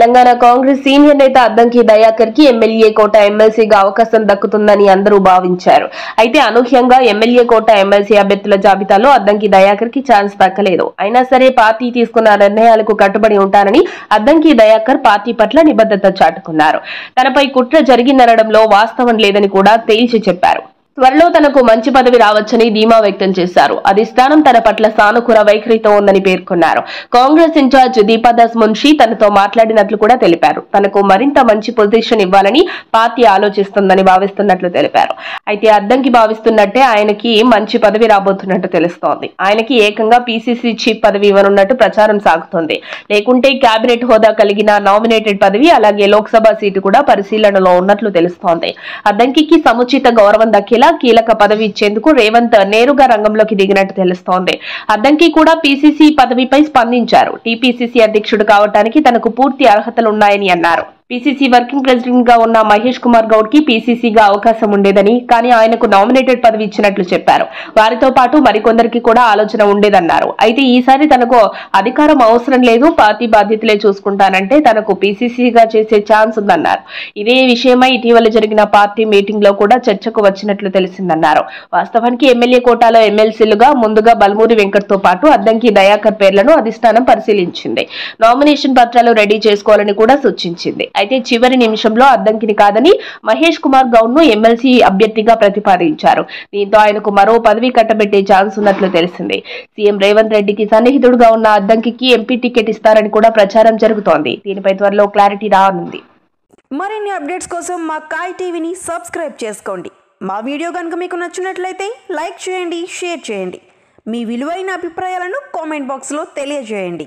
Telangana Congress senior నేత అద్దంకి దయాకర్ కి MLA కోట ఎమ్మెల్సీగా అవకాశం దక్కుతుందని అందరూ భావించారు. అయితే అనూహ్యంగా ఎమ్మెల్యే కోట ఎమ్మెల్సీ అభ్యర్థుల జాబితాలో అద్దంకి దయాకర్ కి ఛాన్స్ దక్కలేదు. అయినా సరే పార్టీ తీసుకున్న నిర్ణయాలకు కట్టుబడి ఉంటానని అద్దంకి దయాకర్ పార్టీ పట్ల నిబద్ధత చాటుకున్నారు. తనపై కుట్ర జరిగిందనడంలో వాస్తవం లేదని కూడా తేల్చి చెప్పారు. త్వరలో తనకు మంచి పదవి రావచ్చని ధీమా వ్యక్తం చేశారు. అధిష్టానం తన పట్ల సానుకూల వైఖరితో ఉందని పేర్కొన్నారు. కాంగ్రెస్ ఇన్ఛార్జ్ దీపాదాస్ మున్షి తనతో మాట్లాడినట్లు కూడా తెలిపారు. తనకు మరింత మంచి పొజిషన్ ఇవ్వాలని పార్టీ ఆలోచిస్తుందని భావిస్తున్నట్లు తెలిపారు. అయితే అద్దంకి భావిస్తున్నట్టే ఆయనకి మంచి పదవి రాబోతున్నట్టు తెలుస్తోంది. ఆయనకి ఏకంగా పీసీసీ చీఫ్ పదవి ఇవ్వనున్నట్టు ప్రచారం సాగుతోంది. లేకుంటే కేబినెట్ హోదా కలిగిన నామినేటెడ్ పదవి అలాగే లోక్సభ సీటు కూడా పరిశీలనలో ఉన్నట్లు తెలుస్తోంది. అద్దంకి సముచిత గౌరవం దక్కేలా కీలక పదవి ఇచ్చేందుకు రేవంత్ నేరుగా రంగంలోకి దిగినట్టు తెలుస్తోంది. అద్దంకి కూడా పీసీసీ పదవిపై స్పందించారు. టీపీసీసీ అధ్యక్షుడు కావడానికి తనకు పూర్తి అర్హతలున్నాయని అన్నారు. పీసీసీ వర్కింగ్ ప్రెసిడెంట్ గా ఉన్న మహేష్ కుమార్ గౌడ్ కి పీసీసీగా అవకాశం ఉండేదని, కానీ ఆయనకు నామినేటెడ్ పదవి ఇచ్చినట్లు చెప్పారు. వారితో పాటు మరికొందరికి కూడా ఆలోచన ఉండేదన్నారు. అయితే ఈసారి తనకు అధికారం అవసరం లేదు, పార్టీ బాధ్యతలే చూసుకుంటానంటే తనకు పీసీసీగా చేసే ఛాన్స్ ఉందన్నారు. ఇదే విషయమై ఇటీవల జరిగిన పార్టీ మీటింగ్ లో కూడా చర్చకు వచ్చినట్లు తెలిసిందన్నారు. వాస్తవానికి ఎమ్మెల్యే కోటాలో ఎమ్మెల్సీలుగా ముందుగా బల్మూరి వెంకట్ తో పాటు అద్దంకి దయాకర్ పేర్లను అధిష్టానం పరిశీలించింది. నామినేషన్ పత్రాలు రెడీ చేసుకోవాలని కూడా సూచించింది. అయితే చివరి నిమిషంలో అద్దంకిని కాదని మహేష్ కుమార్ గౌడ్ ను ఎమ్మెల్సీ అభ్యర్థిగా ప్రతిపాదించారు. దీంతో ఆయనకు మరో పదవి కట్టబెట్టే ఛాన్స్ ఉన్నట్లు తెలిసింది. సీఎం రేవంత్ రెడ్డికి సన్నిహితుడుగా ఉన్న అద్దంకి ఎంపీ టికెట్ ఇస్తారని కూడా ప్రచారం జరుగుతోంది. దీనిపై త్వరలో క్లారిటీ రానుంది. మరిన్ని అప్డేట్స్ కోసం మా కాయ్ టీవీని సబ్స్క్రైబ్ చేసుకోండి. మా వీడియో కనుక మీకు నచ్చినట్లయితే లైక్ చేయండి, షేర్ చేయండి. మీ విలువైన అభిప్రాయాలను కామెంట్ బాక్స్లో తెలియజేయండి.